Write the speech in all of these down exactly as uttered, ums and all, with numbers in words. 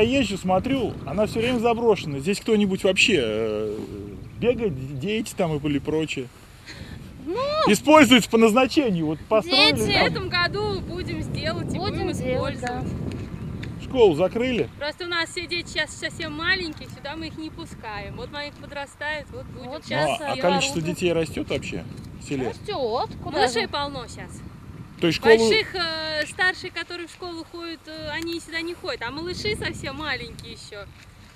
езжу, смотрю, она все время заброшена. Здесь кто-нибудь вообще э, бегает, дети там или прочее? Ну, используется по назначению. Вот построили. Дети Там. в этом году будем сделать и будем, будем использовать. Да. Школу закрыли? Просто у нас все дети сейчас совсем маленькие, сюда мы их не пускаем. Вот маленьких подрастают, вот будем вот сейчас. Ну, а количество детей растет вообще в селе? Растет. Малышей полно сейчас. То есть школу... Больших, э, старших, которые в школу ходят, э, они сюда не ходят. А малыши совсем маленькие еще.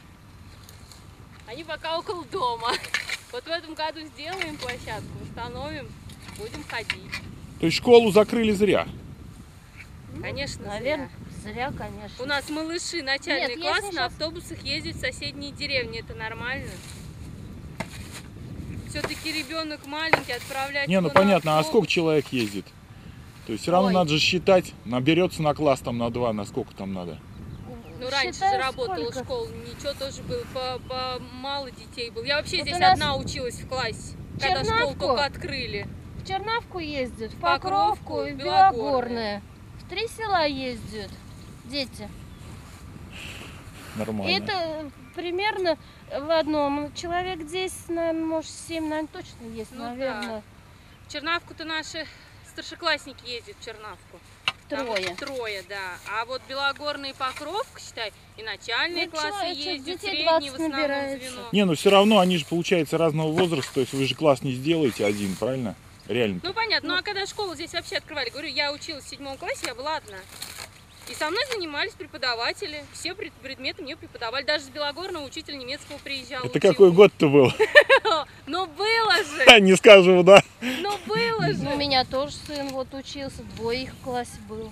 Они пока около дома. Вот в этом году сделаем площадку, установим, будем ходить. То есть школу закрыли зря? Конечно, наверное, зря. Зря, конечно. У нас малыши начальный Нет, класс на сейчас... автобусах ездят в соседние деревни. Это нормально. Все-таки ребенок маленький, отправлять. Не, ну понятно, а сколько человек ездит? То есть все равно Ой. надо же считать, наберется на класс там на два, на сколько там надо. Ну, раньше Считаю, же работала сколько? школа, ничего тоже было, по, по мало детей было. Я вообще вот здесь одна училась в классе, когда школу только открыли. В Чернавку ездят, в Покровку, Покровку и в Белогорное. В три села ездят дети. Нормально. И это примерно в одном. Человек десять, наверное, может семь, наверное, точно есть, ну, наверное. Да. В Чернавку-то наши старшеклассники ездят в Чернавку. Трое. Там трое, да. А вот Белогорная и Покровка, считай, и начальные ну, классы ездят, средние в основном звено. Не, ну все равно они же, получается, разного возраста, то есть вы же класс не сделаете один, правильно? Реально. Ну понятно, ну, ну а когда школу здесь вообще открывали, говорю, я училась в седьмом классе, я была одна. И со мной занимались преподаватели, все предметы мне преподавали, даже с Белогорного учитель немецкого приезжал. Это учил. Какой год-то был? Ну было же! Не скажу, да. Ну было же! У меня тоже сын вот учился, двое их в классе был.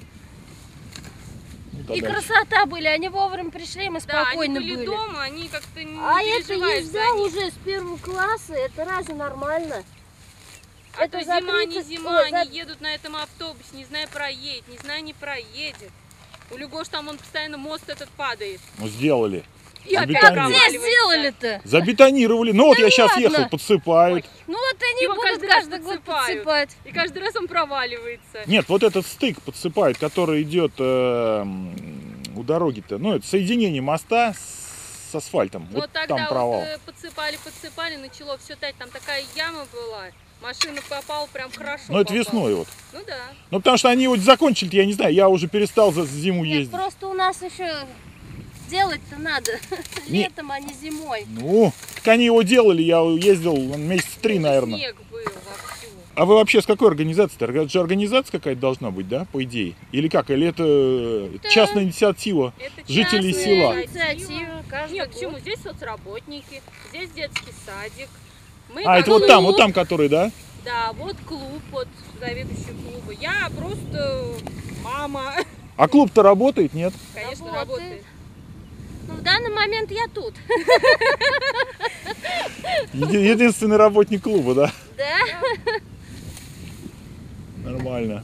И красота были, они вовремя пришли, мы спокойно были. Да, они были дома, они как-то не А это я взял уже с первого класса, это разве нормально? А это то зима, не зима, Ой, они за... едут на этом автобусе, не зная проедет, не зная не проедет. У Люгош там он постоянно мост этот падает. Ну сделали. И опять где сделали-то? Забетонировали. Ну вот да я сейчас ладно. ехал, подсыпают. Ой. Ну вот они Его будут каждый, каждый год подсыпать. И каждый раз он проваливается. Нет, вот этот стык подсыпают, который идет э, у дороги-то. Ну это соединение моста с асфальтом. Вот, вот тогда там провал. Вот, подсыпали, подсыпали, начало все тать. Там такая яма была. Машина попала прям хорошо. Ну это весной вот. Ну да. Ну потому что они вот закончили, я не знаю, я уже перестал за зиму Нет, ездить. Просто у нас еще делать-то надо не... летом, а не зимой. Ну, так они его делали, я ездил месяца три, наверное. Снег был вовсю. А вы вообще с какой организацией-то? Это же организация какая-то должна быть, да, по идее? Или как? Или это, это... частная инициатива это жителей села? Инициатива, Нет, почему? Здесь соцработники, здесь детский садик. Мы а, это клуб. Вот там, вот там, который, да? Да, вот клуб, вот заведующий клуба. Я просто мама. А клуб-то работает, нет? Конечно, работает. работает. Ну, в данный момент я тут. Единственный работник клуба, да? Да. Нормально.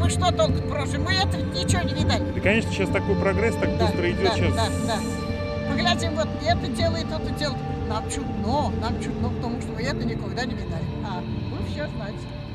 что толку в прошлом? Мы это ничего не видали. Да, конечно, сейчас такой прогресс так Да, быстро идет да, сейчас. да, да. Поглядим, вот это делает, это делает. Нам чудно, нам чудно, потому что мы это никогда не видали. А вы все знаете.